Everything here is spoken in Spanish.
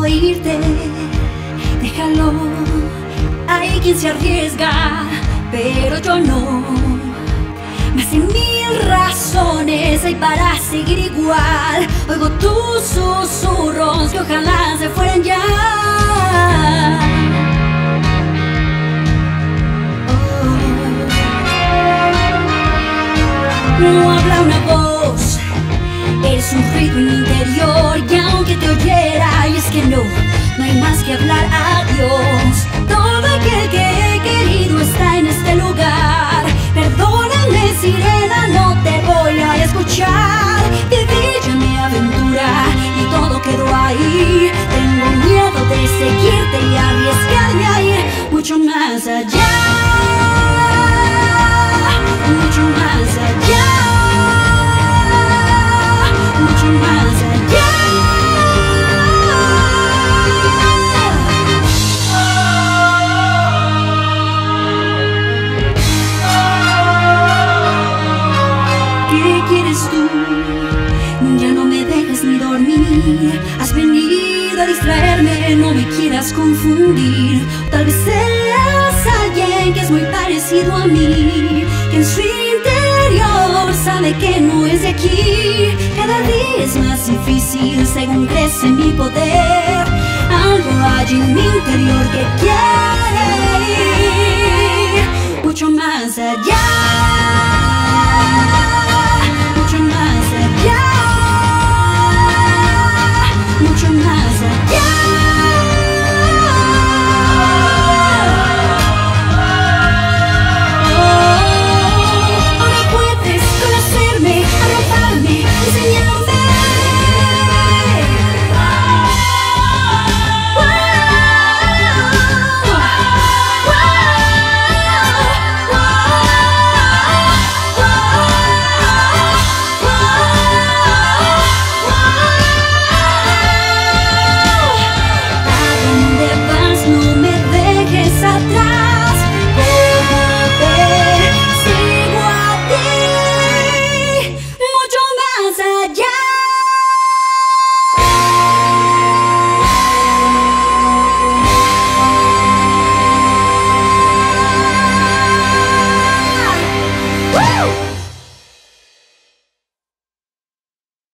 irte, déjalo. Hay quien se arriesga, pero yo no. Más de 1000 razones hay para seguir igual. Oigo tus susurros que ojalá se fueran ya. No habla una voz, eres un ruido en mi interior. Y aunque te oyera, y es que no hay más que hablar. Adiós. Todo aquel que he querido está en este lugar. Perdóname, sirena, no te voy a escuchar. Viví ya mi aventura y todo quedó ahí. Tengo miedo de seguirte y arriesgarme a ir mucho más allá. Mucho más allá. Mucho más allá. ¿Qué quieres tú? Ya no me dejas ni dormir. Has venido a distraerme, no me quieras confundir. Tal vez seas alguien que es muy parecido a mí, que en su interior sabe que no es de aquí. Cada día es más difícil según crece mi poder. Algo hay en mi interior que quiere ir mucho más allá.